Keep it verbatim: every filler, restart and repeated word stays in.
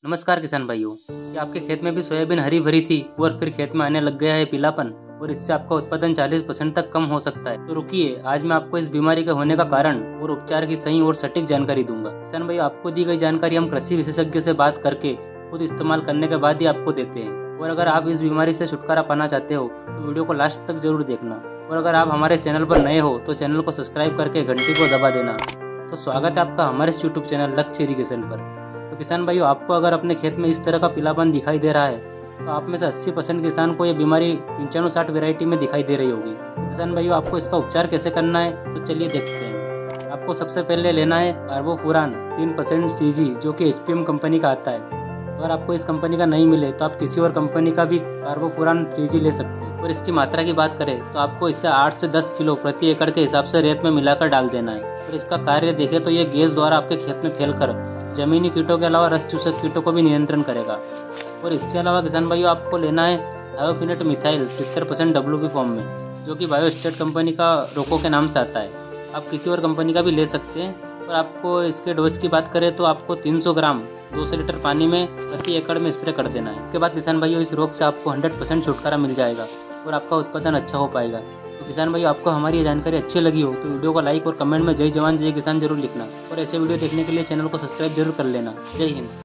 नमस्कार किसान भाइयों। क्या आपके खेत में भी सोयाबीन हरी भरी थी और फिर खेत में आने लग गया है पीलापन और इससे आपका उत्पादन चालीस परसेंट तक कम हो सकता है? तो रुकिए, आज मैं आपको इस बीमारी के होने का कारण और उपचार की सही और सटीक जानकारी दूंगा। किसान भाइयों, आपको दी गई जानकारी हम कृषि विशेषज्ञ से बात करके खुद इस्तेमाल करने के बाद ही आपको देते हैं। और अगर आप इस बीमारी से छुटकारा पाना चाहते हो तो वीडियो को लास्ट तक जरूर देखना। और अगर आप हमारे चैनल पर नए हो तो चैनल को सब्सक्राइब करके घंटी को दबा देना। तो स्वागत है आपका हमारे इस यूट्यूब चैनल लक्ष्य इरिगेशन पर। तो किसान भाइयों, आपको अगर अपने खेत में इस तरह का पीलापन दिखाई दे रहा है तो आप में से अस्सी परसेंट किसान को यह बीमारी पंचानवे साठ वेराइटी में दिखाई दे रही होगी। तो किसान भाइयों, आपको इसका उपचार कैसे करना है तो चलिए देखते हैं। आपको सबसे पहले लेना है कार्बोफुरान तीन परसेंट सीजी, जो कि एच पी एम कंपनी का आता है। अगर आपको इस कंपनी का नहीं मिले तो आप किसी और कंपनी का भी कार्बोफुरान थ्री जी ले सकते हैं। और इसकी मात्रा की बात करें तो आपको इससे आठ से दस किलो प्रति एकड़ के हिसाब से रेत में मिलाकर डाल देना है। और इसका कार्य देखें तो ये गैस द्वारा आपके खेत में फैलकर जमीनी कीटों के अलावा रस चूसक कीटों को भी नियंत्रण करेगा। और इसके अलावा किसान भाइयों, आपको लेना है थायोफिनेट मिथाइल सत्तर परसेंट डब्ल्यू पी फॉर्म में, जो कि बायोस्टेट कंपनी का रोको के नाम से आता है। आप किसी और कंपनी का भी ले सकते हैं। और आपको इसके डोज की बात करें तो आपको तीन सौ ग्राम दो सौ लीटर पानी में प्रति एकड़ में स्प्रे कर देना है। इसके बाद किसान भाइयों, इस रोग से आपको सौ परसेंट छुटकारा मिल जाएगा और आपका उत्पादन अच्छा हो पाएगा। तो किसान भाइयों, आपको हमारी ये जानकारी अच्छी लगी हो तो वीडियो को लाइक और कमेंट में जय जवान जय किसान जरूर लिखना। और ऐसे वीडियो देखने के लिए चैनल को सब्सक्राइब जरूर कर लेना। जय हिंद।